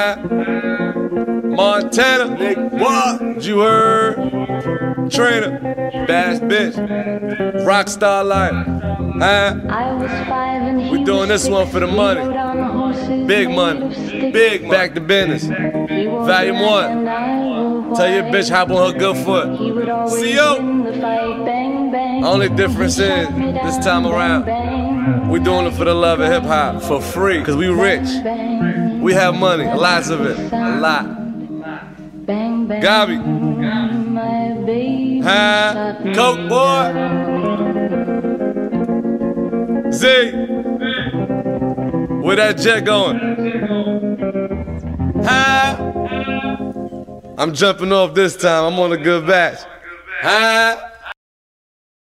Montana, Nick, what? You heard? Trina, baddest bitch, rockstar life. We doing this one for the money. Big money, big back to business. Volume 1. Tell your bitch hop on her good foot. See you. Only difference is this time around we doing it for the love of hip hop for free. Cause we rich. We have money, lots of it, a lot. Gabi, Coke boy, Z, where that jet going? I'm jumping off this time. I'm on a good batch.